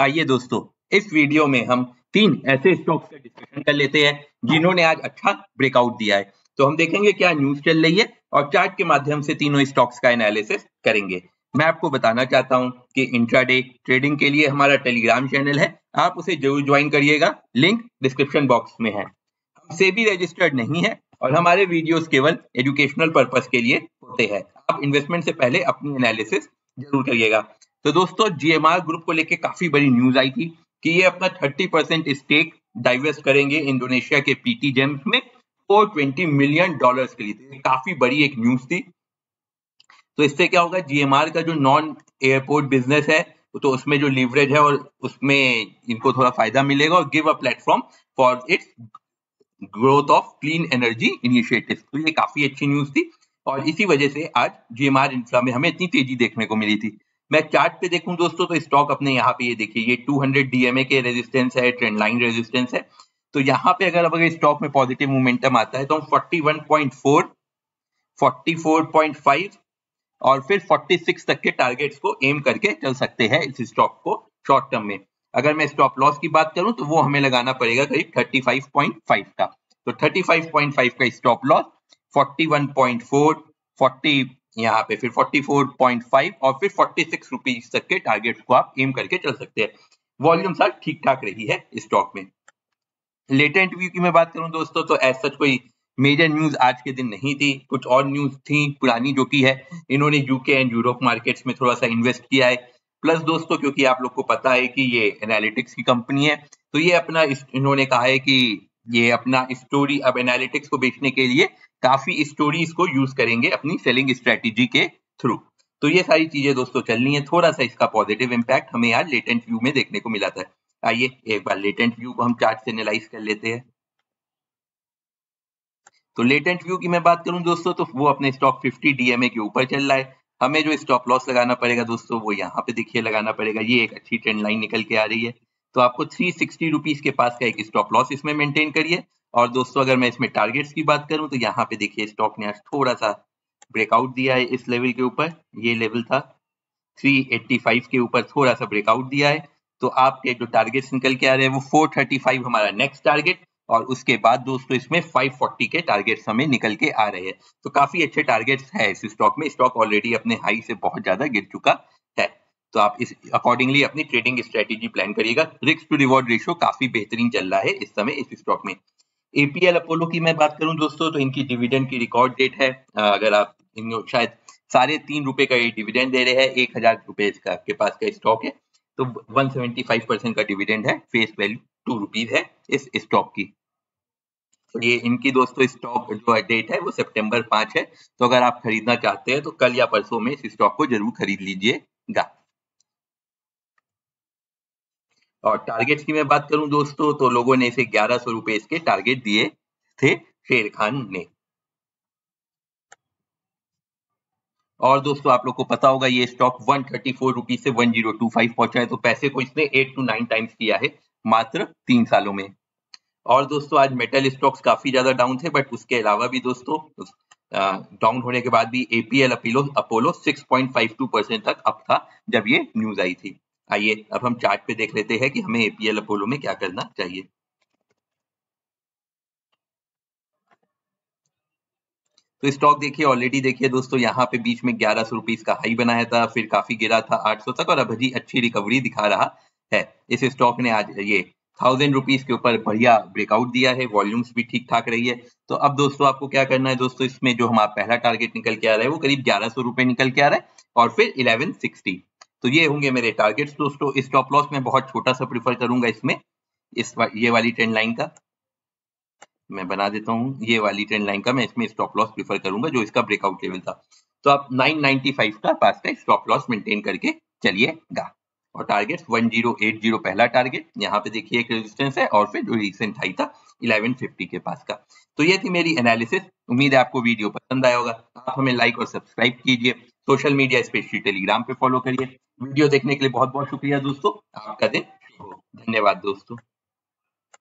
आइए दोस्तों, इस वीडियो में हम 3 ऐसे स्टॉक्स का डिस्कशन कर लेते हैं जिन्होंने आज अच्छा ब्रेकआउट दिया है। तो हम देखेंगे क्या न्यूज चल रही है और चार्ट के माध्यम से तीनों स्टॉक्स का एनालिसिस करेंगे। मैं आपको बताना चाहता हूं कि इंट्राडे ट्रेडिंग के लिए हमारा टेलीग्राम चैनल है, आप उसे जरूर ज्वाइन करिएगा, लिंक डिस्क्रिप्शन बॉक्स में है। हम सेबी रजिस्टर्ड नहीं है और हमारे वीडियोस केवल एजुकेशनल पर्पस के लिए होते हैं। आप इन्वेस्टमेंट से पहले अपनी एनालिसिस जरूर करिएगा। तो दोस्तों, जीएमआर ग्रुप को लेके काफी बड़ी न्यूज आई थी कि ये अपना 30% स्टेक डाइवेस्ट करेंगे इंडोनेशिया के पीटी जेम्स में $420 मिलियन के लिए। तो काफी बड़ी एक न्यूज थी। तो इससे क्या होगा, जीएमआर का जो नॉन एयरपोर्ट बिजनेस है तो उसमें जो लीवरेज है और उसमें इनको थोड़ा फायदा मिलेगा और give a platform for its growth of clean energy initiative. तो ये काफी अच्छी न्यूज थी और इसी वजह से आज जीएमआर इंफ्रा में हमें इतनी तेजी देखने को मिली थी। मैं चार्ट पे देखूं दोस्तों तो स्टॉक अपने यहाँ पे ये देखिए, ये 200 डीएमए के रेजिस्टेंस है, ट्रेंड लाइन रेजिस्टेंस है। तो यहाँ पे अगर स्टॉक में पॉजिटिव मोमेंटम आता है तो हम 41.4, 44.5 और फिर 46 तक के टारगेट्स को एम करके चल सकते हैं इस स्टॉक को शॉर्ट टर्म में। अगर मैं स्टॉप लॉस की बात करूं तो वो हमें लगाना पड़ेगा करीब 35.5 का। तो 35.5 का स्टॉप लॉस, 41.4, 40 यहाँ पे, फिर 44.5 और फिर 46 रुपीज तक के टारगेट्स को आप एम करके चल सकते हैं। वॉल्यूम सर ठीक ठाक रही है स्टॉक में। लेटेंट व्यू की मैं बात करूं दोस्तों तो एज सच कोई मेजर न्यूज आज के दिन नहीं थी। कुछ और न्यूज थी पुरानी जो की है, इन्होंने यूके एंड यूरोप मार्केट्स में थोड़ा सा इन्वेस्ट किया है। प्लस दोस्तों, क्योंकि आप लोग को पता है कि ये एनालिटिक्स की कंपनी है तो ये अपना इन्होंने कहा है कि ये अपना स्टोरी अब एनालिटिक्स को बेचने के लिए काफी स्टोरीज को यूज करेंगे अपनी सेलिंग स्ट्रेटेजी के थ्रू। तो ये सारी चीजें दोस्तों चल रही है। थोड़ा सा इसका पॉजिटिव इंपैक्ट हमें आज लेटेंट व्यू में देखने को मिला था। आइए एक बार लेटेंट व्यू को हम चार्ट से एनालाइज कर लेते हैं। तो लेटेंट व्यू की मैं बात करूं दोस्तों तो वो अपने स्टॉक 50 डीएमए के ऊपर चल रहा है। हमें जो स्टॉप लॉस लगाना पड़ेगा दोस्तों वो यहाँ पे देखिए लगाना पड़ेगा। ये एक अच्छी ट्रेंड लाइन निकल के आ रही है तो आपको 360 रुपीज के पास का एक स्टॉप लॉस इसमें मेंटेन करिए। और दोस्तों, अगर मैं इसमें टारगेट्स की बात करूं तो यहाँ पे देखिए स्टॉक ने आज थोड़ा सा ब्रेकआउट दिया है इस लेवल के ऊपर। ये लेवल था 385 के ऊपर, थोड़ा सा ब्रेकआउट दिया है। तो आपके जो टारगेट्स निकल के आ रहे हैं वो 435 हमारा नेक्स्ट टारगेट और उसके बाद दोस्तों इसमें 540 के टारगेट्स हमें निकल के आ रहे हैं। तो काफी अच्छे टारगेट्स है इस स्टॉक में। स्टॉक ऑलरेडी अपने हाई से बहुत ज्यादा गिर चुका है तो आप इस अकॉर्डिंगली अपनी ट्रेडिंग स्ट्रेटेजी प्लान करिएगा। रिस्क टू रिवॉर्ड रेशियो काफी बेहतरीन चल रहा है इस समय इस स्टॉक में। एपीएल अपोलो की मैं बात करूं दोस्तों तो इनकी डिविडेंड की रिकॉर्ड डेट है। अगर आप शायद 3.5 का ये डिविडेंड दे रहे हैं, 1000 रुपए का के पास का स्टॉक है तो 175% का डिविडेंड है। फेस वैल्यू 2 रुपीज है इस स्टॉक की। तो ये इनकी दोस्तों स्टॉक जो डेट है वो सितंबर 5 है। तो अगर आप खरीदना चाहते हैं तो कल या परसों में इस स्टॉक को जरूर खरीद लीजिएगा। और टारगेट्स की मैं बात करूं दोस्तों तो लोगों ने इसे 1100 रुपए इसके टारगेट दिए थे शेर खान ने। और दोस्तों, आप लोग को पता होगा ये स्टॉक 134 रुपीज से 1025 पहुंचा है। तो पैसे को इसने 8 to 9 टाइम्स किया है मात्र 3 सालों में। और दोस्तों, आज मेटल स्टॉक्स काफी ज्यादा डाउन थे बट उसके अलावा भी दोस्तों डाउन होने के बाद भी एपीएल अपोलो 6.52% तक अप था जब ये न्यूज आई थी। आइए अब हम चार्ट पे देख लेते हैं कि हमें एपीएल अपोलो में क्या करना चाहिए। तो स्टॉक देखिए, ऑलरेडी देखिए दोस्तों, यहाँ पे बीच में 1100 रुपीज का हाई बनाया था, फिर काफी गिरा था 800 तक और अब अभी अच्छी रिकवरी दिखा रहा है। इस स्टॉक ने आज ये 1000 रुपीज के ऊपर बढ़िया ब्रेकआउट दिया है, वॉल्यूम्स भी ठीक ठाक रही है। तो अब दोस्तों आपको क्या करना है दोस्तों, इसमें जो हमारा पहला टारगेट निकल के आ रहा है वो करीब 1100 रुपए निकल के आ रहा है और फिर 1160। तो ये होंगे मेरे टारगेट्स दोस्तों। स्टॉप लॉस मैं बहुत छोटा सा प्रीफर करूंगा इसमें, ये वाली ट्रेंड लाइन का मैं बना देता हूँ। ये वाली ट्रेंड लाइन का मैं इसमें स्टॉप लॉस प्रीफर करूंगा जो इसका ब्रेकआउट लेवल था। तो आप 995 का पास का स्टॉप लॉस मेंटेन करके चलिएगा। और टारगेट 1080 पहला टारगेट, यहाँ पे देखिए एक रेजिस्टेंस है और फिर जो रिसेंट हाई था 1150 के पास का। तो ये थी मेरी एनालिसिस। उम्मीद है आपको वीडियो पसंद आया होगा। आप हमें लाइक और सब्सक्राइब कीजिए, सोशल मीडिया स्पेशली टेलीग्राम पे फॉलो करिए। वीडियो देखने के लिए बहुत बहुत शुक्रिया दोस्तों। आपका दिन शुभ हो। धन्यवाद दोस्तों।